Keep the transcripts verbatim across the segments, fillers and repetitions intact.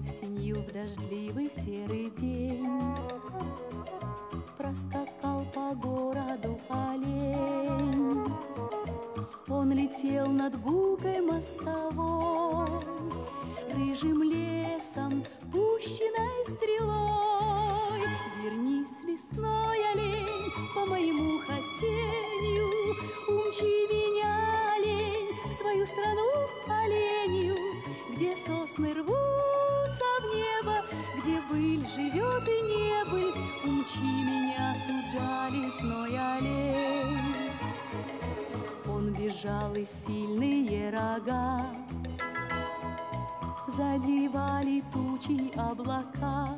Осенью в дождливый серый день проскакал по городу олень. Он летел над гулкой мостовой, рыжим лесом, пущенной стрелой. Вернись, лесной олень, по моему хотению, умчи меня, олень, в свою страну оленью, где сосны рвутся в небо, где быль живет и небыль. Умчи меня туда, лесной олень. Он бежал, и сильные рога задевали тучи облака,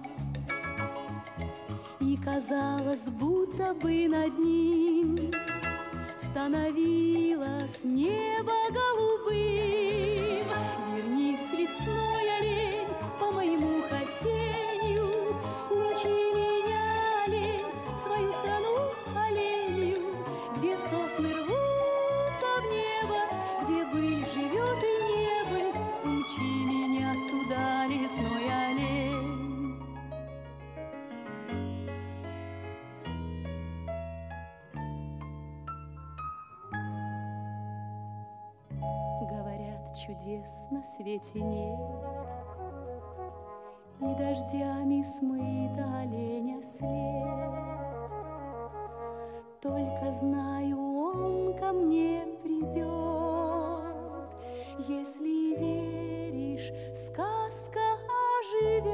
и казалось, будто бы над ним становилось небо голубым. Вернись, лесной олень, по моему хотению, умчи меня, олень, в свою страну оленью, где сосны рвутся в небо, где быль живет и небыль. Умчи меня туда, лесной олень. Говорят, чудес на свете нет, и дождями смыт оленя след. Только знаю, он ко мне придет. Если веришь, сказка оживет.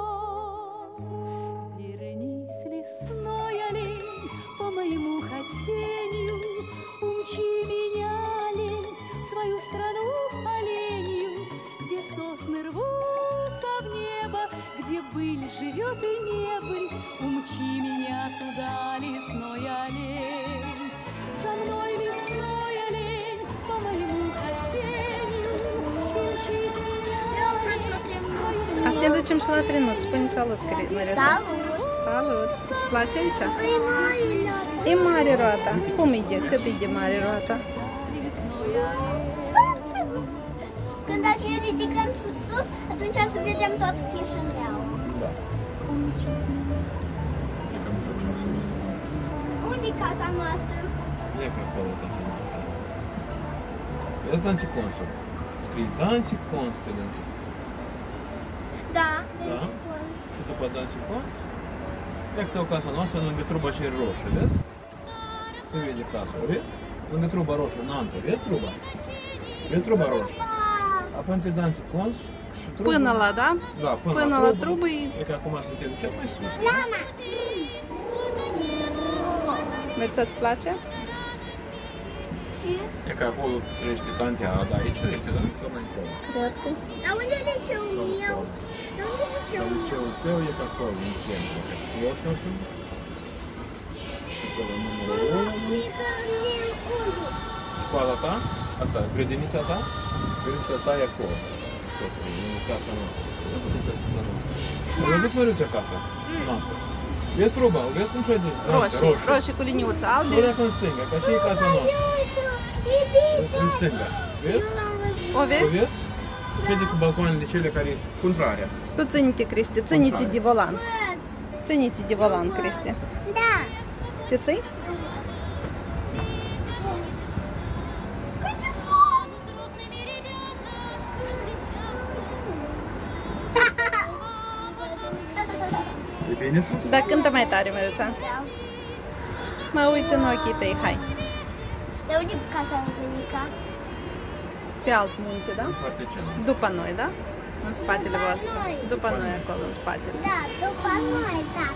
Вернись, лесной олень, по моему хотению, умчи меня, олень, в свою страну оленью, где сосны рвутся в небо, где быль живет и небыль. Умчи меня туда, лесной олень. Со мной, лесной олень, по моему хотению, умчит меня в свою страну. Aș ne ducem și la trenut. Spune salut, Mariuța. Salut! Salut! Îți place aici? E mare, E mare roata. Cum e de? Cât e de mare roata? Când așa ridicăm sus, sus, atunci o să vedem tot Chișinău. Da. Plecăm să facem sus. Unde e casa noastră? E pe acolo casa noastră. Vezi Danci Consul? Scrie Danci Cons pe Danci. Da, Da? deci Cons. Și după Danci Cons, dacă o casa noastră lângă truba cea roșie, vezi? Se vede casa, vezi? Lângă truba roșie, înaltă, vezi truba? Vezi truba roșie? Apoi între Danci Cons și truba... Până la, da? Da, până, Până la la trubă. trubă e... E că acum suntem cel mai sus. Mama! Mariuța, îți place? Și? E că acolo trăiește tantea, dar aici trăiește tantea mai încolo. Cred că... Dar unde e liceul meu? Dar unde e liceul meu? Liceul tău e pe acolo, în centru. Cosmosul. Acolo numărul unu. Unde? Școala ta, asta, grădinița ta, grădinița ta e acolo. Tot, e casa noastră. Ai văzut, Măriuța, casa noastră? Vezi truba, o vezi cum șede? Roșii, roșii cu liniuță albe. Pleacă în stânga, că așa e casa noastră. În stânga, vezi? O O vezi? vezi? Șede cu balcoanele cele care e contrarea. Tu ține-te, Cristi, ține-te de volan. Ține-te de volan, Cristi. Da. Te ții? Cât de sus? E bine sus? Dar cântă mai tare, Mariuța. Mă uit în ochii tăi, hai. De unde e casa bunica? Pe alt munte, da? Partea cealaltă. După noi, da? În spatele După voastre. noi. După noi, acolo, în spatele. Da, după noi, tata.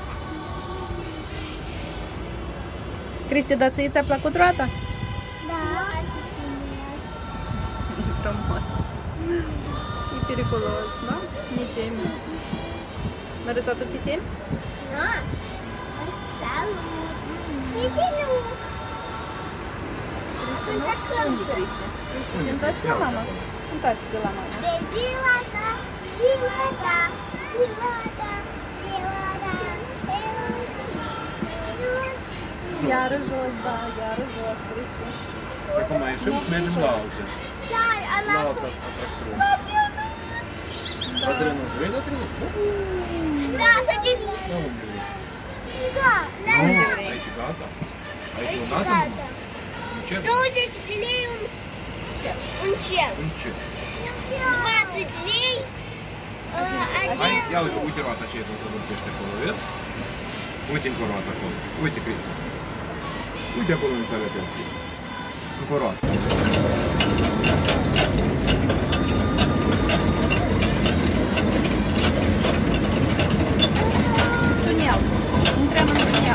Cristi, dar ție ți-a plăcut roata? Da. Foarte frumos. E frumos. Și periculos, da? Ne temi. Mariuța, tu te temi? Da. Salut. Iди, nu. Cristi, nu? Unde Cristi? Cristi, te întorci la mama? Întoarce-te la mama. Ziua ta, ziua ta, ziua ta, ziua ta, ziua ta. Iară jos, da, iară jos, Cristi. Acum ieșim și mergem la altă. Da, La ala altă atracțiune. cu... Bătrânul, vrei bătrânul? Da, să te Da, unde vrei? Da, da, Nu, da. aici gata. Aici Aici o dată gata. numai. În cer? douăzeci de lei un, un cer. În cer? douăzeci lei. Uh, Hai, один... ia uite, uite roata aceea cum se vârtește acolo, vezi? Uite încă o roată acolo. Uite, Cristi. Uite acolo în țară tău. Încă o roată. Tunel. Intrăm în tunel.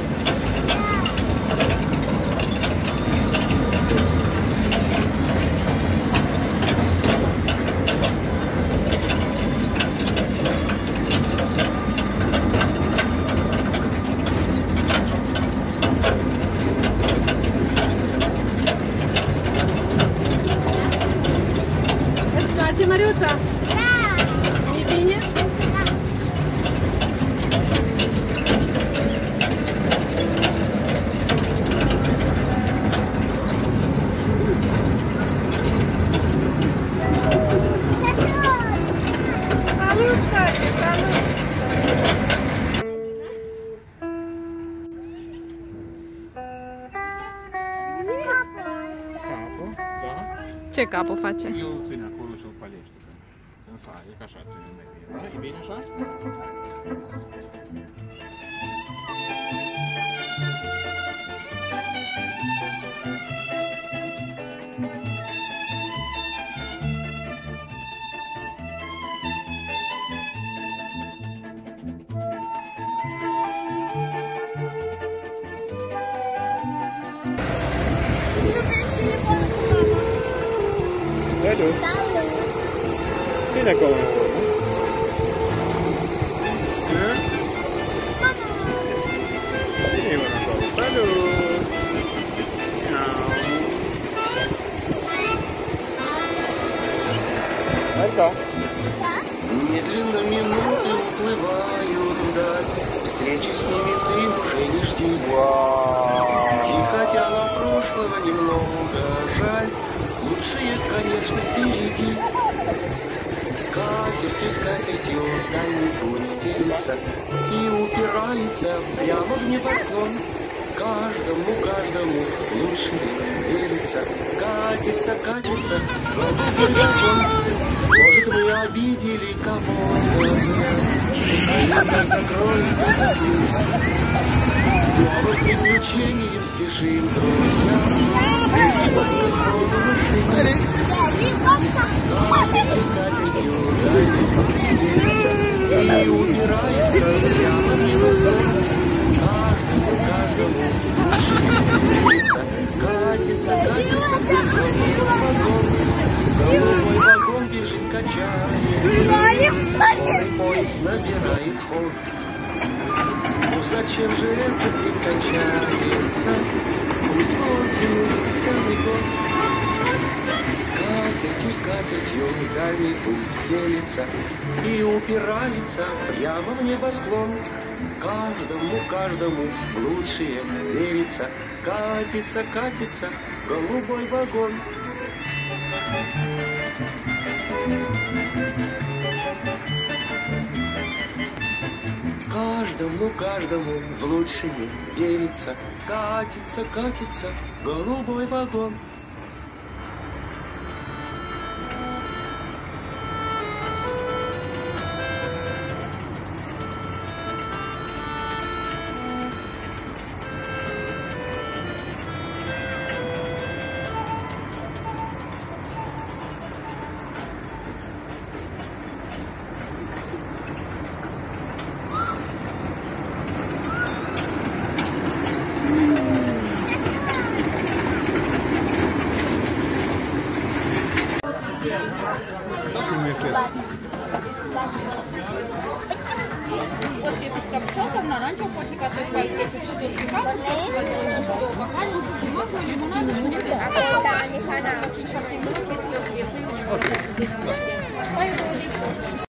Îți place, Măriuța? Da. E bine? Salut, tati, salut! Capă, da? Ce capul face? El ține acolo și îl palește. În sare, e ca așa ține mai bine, da? E bine așa? Salut! Bine acolo în urmă. Bine mă acolo. Salut! Алька. Медленно минуты уплывают вдаль, встречи с ними ты уже не жди. И хотя нам прошлого немного жаль, лучшее, конечно, впереди. Скатертью, скатертью дальний путь стелится и упирается прямо в небосклон. Каждому, каждому лучше верится, катится, катится, голубой вагон. Может, мы обидели кого-то, мир закроет этот лист. Новым приключением спешим, друзья, скатертью, скатертью дальний путь стелится и упирается прямо в небосклон. Каждому, каждому лучше верится, катится, катится, голубой вагон. Голубой вагон бежит, качается, скорый поезд набирает ход. Ну зачем же этот день кончается? Пусть бы он тянулся целый год. Скатертью, скатертью дальний путь стелится и упирается прямо в небосклон. Каждому, каждому в лучшее верится, катится, катится голубой вагон. Каждому, каждому в лучшее верится, катится, катится голубой вагон. После пиццкапчосов на ранчо после которых кетчуп, что сливка, что бокально с лимоном, лимонадом, фритес. Очень шапки, специи, не было.